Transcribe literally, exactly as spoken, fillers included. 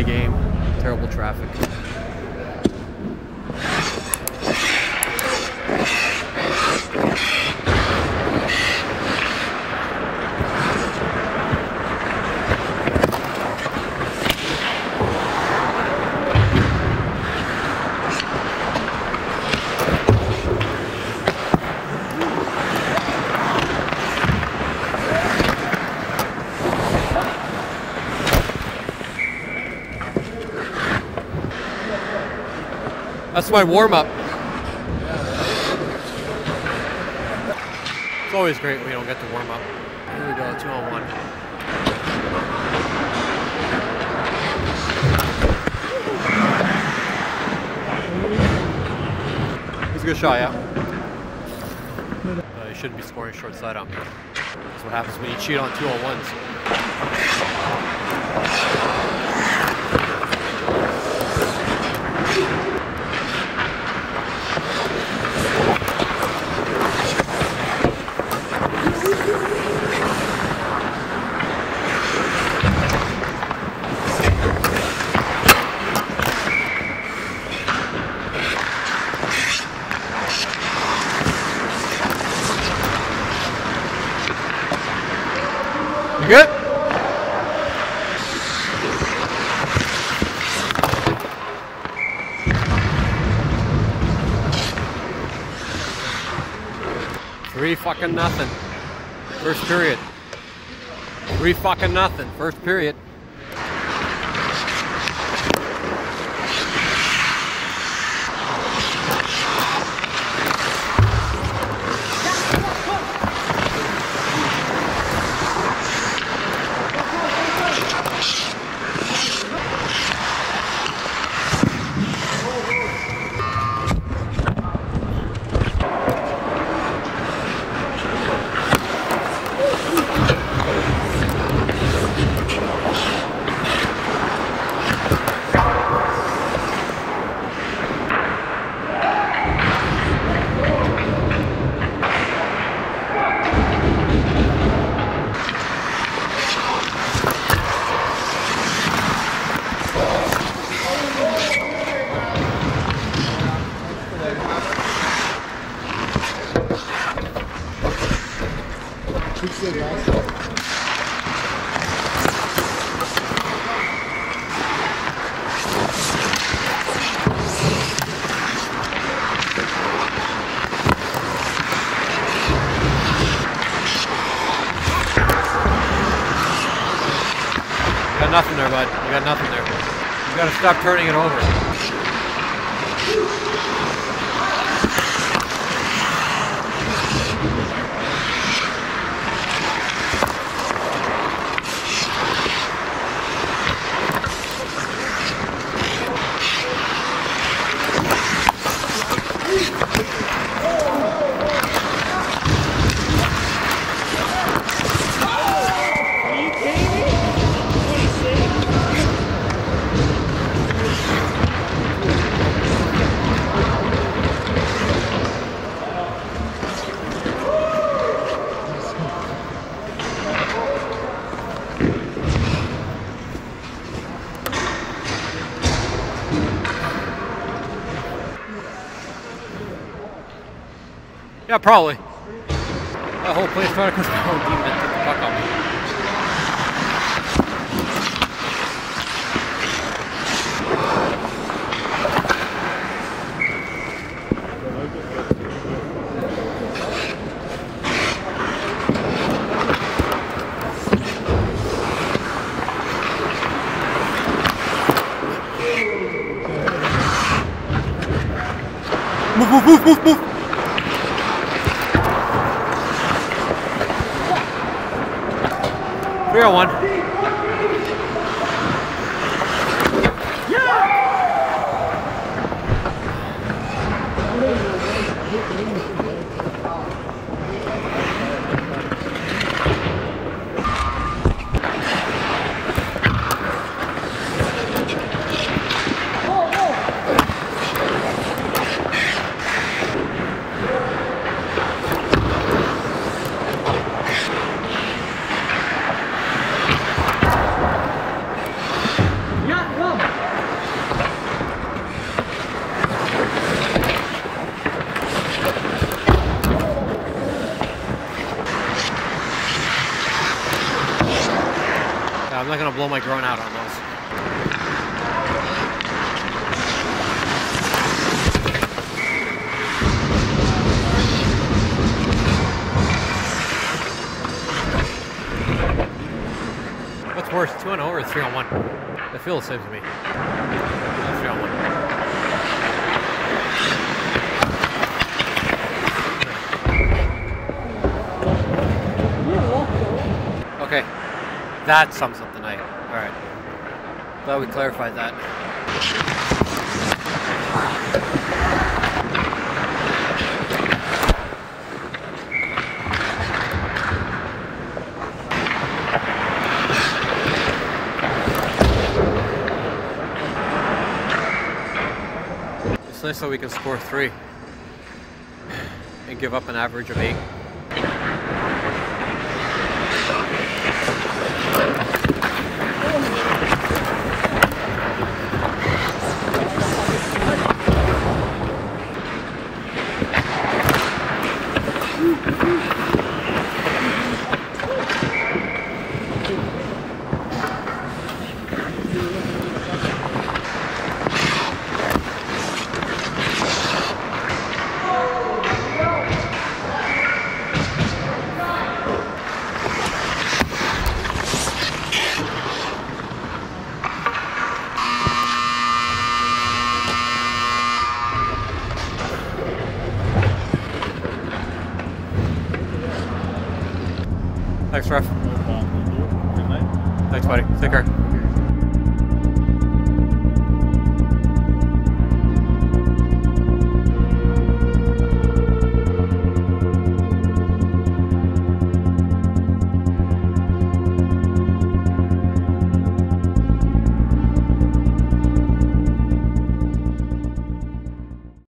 early game. Terrible traffic. That's my warm-up. It's always great when we don't get to warm up. Here we go, two on one. It's a good shot, yeah. Uh, you shouldn't be scoring short side on me. That's what happens when you cheat on two on ones. You good? Three fucking nothing. First period. Three fucking nothing. First period. Nothing there, bud. You got nothing there. You gotta stop turning it over. Yeah, probably. That whole place trying to push my own demon and take the puck on me. Move, move, move, move, move! Three on one. blow my groin out on those. What's worse, two on zero or three on one? They feel the same to me. Yeah, three on one. Okay, that sums up the night. All right, glad we clarified that. It's nice that we can score three and give up an average of eight. Thanks, ref. Good night. Thanks, buddy. Take care.